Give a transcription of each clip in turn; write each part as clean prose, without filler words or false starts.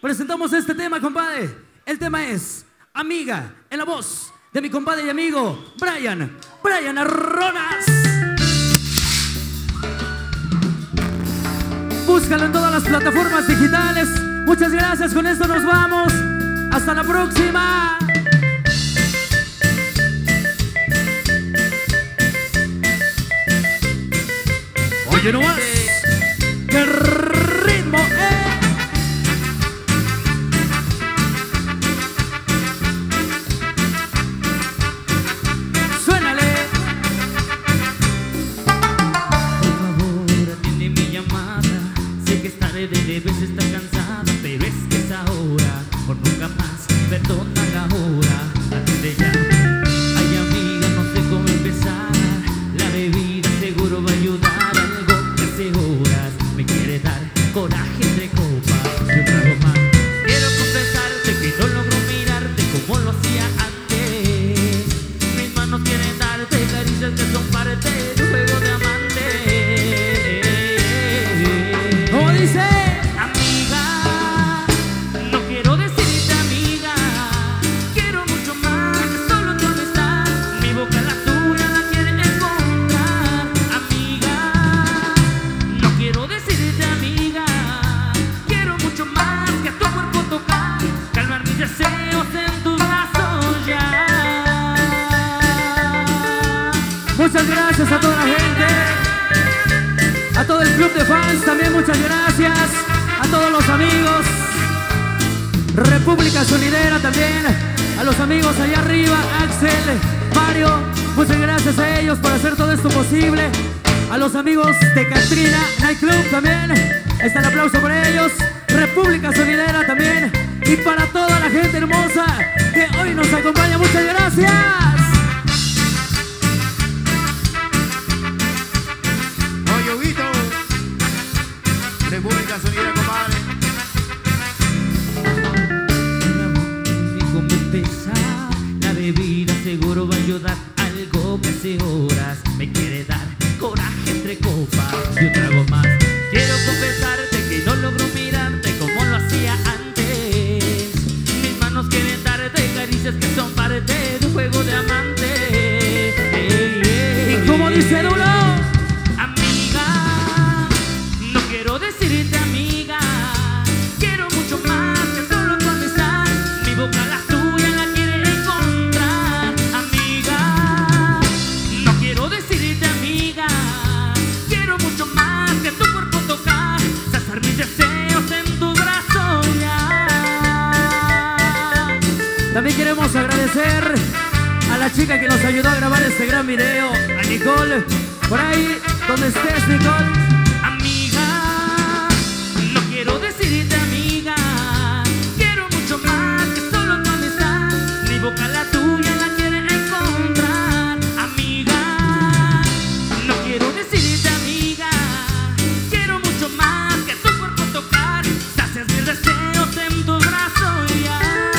presentamos este tema, compadre. El tema es Amiga, en la voz de mi compadre y amigo Brian Arronas. Búscalo en todas las plataformas digitales. Muchas gracias, con esto nos vamos. Hasta la próxima. Oye, no más. ¡Qué ritmo! ¡Suénale! Por favor, atiende mi llamada. Sé que estaré debes estar cansada, pero es que es ahora. Por nunca más, perdona la hora. Atiende ya. Ay, amiga, no sé cómo empezar. La bebida seguro va a ayudar. Algo que hace horas me quiere dar coraje entre copas y un trago más. Quiero confesarte que no logro mirarte como lo hacía antes. Mis manos quieren darte caricias que son parte de un juego de amante. ¿Cómo dice? Amiga, no quiero decirte amiga, quiero mucho más que solo tu amistad. Mi boca la tuya la quiere encontrar. Amiga, no quiero decirte amiga, quiero mucho más que tu cuerpo tocar, calmar mis deseos en tus brazos ya. Muchas gracias a toda la gente, a todo el club de fans también, muchas gracias. A todos los amigos, República Sonidera también, a los amigos allá arriba, Axel, Mario, muchas gracias a ellos por hacer todo esto posible. A los amigos de Catrina Night Club también, ahí está el aplauso por ellos. República Sonidera también, y para toda la gente hermosa que hoy nos acompaña, muchas gracias. Oye, Huguito, República Sonidera, compadre. Cómo empezar, la bebida seguro va a ayudar. Algo que hace horas me quiere dar coraje entre copas y un trago más. Quiero confesarte que no logro mirarte como lo hacía antes. Mis manos quieren darte caricias que son parte de un juego de amante. ¿Y cómo dice Duro? Amiga, no quiero decirte amiga, quiero mucho más que solo tu amistad. Mi boca la tuya la quiere encontrar. Amiga, no quiero decirte amiga, quiero mucho más que tu cuerpo tocar, saciar mis deseos en tus brazos ya. También queremos agradecer a la chica que nos ayudó a grabar este gran video, a Nicole. Por ahí, donde estés, Nicole. Amiga, no quiero decirte amiga, quiero mucho más que solo tu amistad. Mi boca la tuya la quiere encontrar. Amiga, no quiero decirte amiga, quiero mucho más que tu cuerpo tocar, sacias mis deseos en tus brazos ya.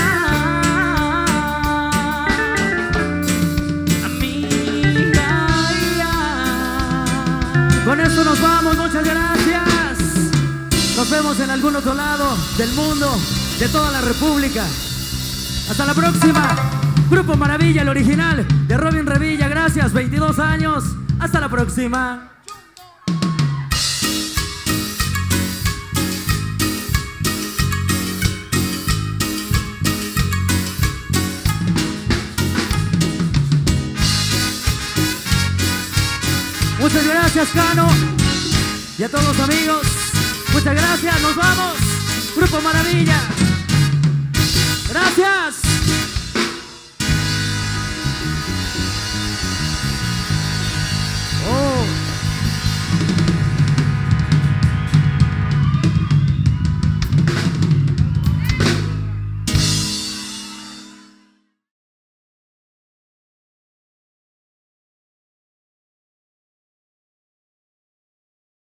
Con esto nos vamos, muchas gracias. Nos vemos en algún otro lado del mundo, de toda la República. Hasta la próxima. Grupo Maravilla, el original de Robin Revilla. Gracias, 22 años. Hasta la próxima. Muchas gracias, Cano, y a todos los amigos. Muchas gracias, nos vamos. Grupo Maravilla.